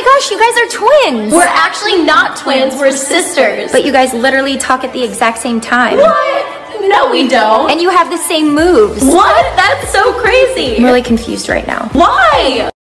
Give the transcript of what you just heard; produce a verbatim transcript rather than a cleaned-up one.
gosh, you guys are twins. We're actually not twins, we're sisters. But you guys literally talk at the exact same time. What? No, we don't. And you have the same moves. What? That's so crazy. I'm really confused right now. Why?